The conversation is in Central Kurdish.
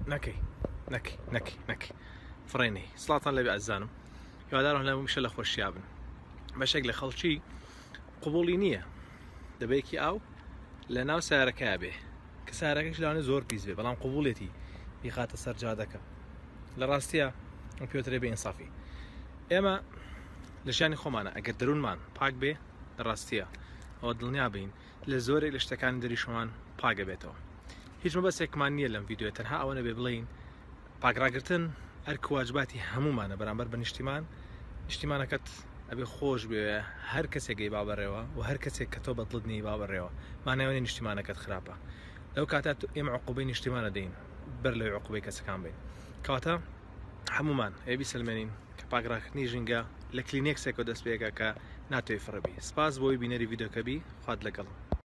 نەکی فڕێنەی سڵاتان لەبێ ئەزانم هیوادارم لە میشە لە خۆشییا بن بەشێک لە خەڵکی قبوڵی نییە دەبەیەکی ئاو لە ناو سیارەکەیا بێ کە سیارەکەش لەوانێ زۆر پیس بێ بەڵام قبوڵێتی بیخاتە سەر جادەکە لە ڕاستیە ئەم پێوترێ بێ ئینسافی ئێمە لە ژیانی خۆمانە ئەگەر دەروونمان پاک بێ لە ڕاستیە ئەوە دڵنیا بین لە زۆرێک لە شتەکانی دەریشمان پاگە بێتەوە هیچ مەبەستێکمان نییە لەم ڤیددیۆ تەنها ئەوەنە بێ بڵین پاکراگرتن هەرکواجباتی هەمومانە بەرامبەر بە نیشتیمانەکەت ئەبێ خۆش بێ هەر کەسێکی بابڕێەوە و هەر کەسێک کە تۆ بەدڵنی بابڕێەوە مانایوانی نیشتیمانەکەت خراپە لەو کاتات ئێمە عقوبەی نیشتیمانە دەین بەر لەوێ عقوبەی کەسەکان بین کەواتە هەمومان ئێبی سلمێنین کە پاکراکردنی ژینگە لە کلینێکسێکەوە دەست پێەکە کە ناتوێ فڕبی سپاس بۆی بینەری ڤیددیۆکەبی خوات لەگەڵ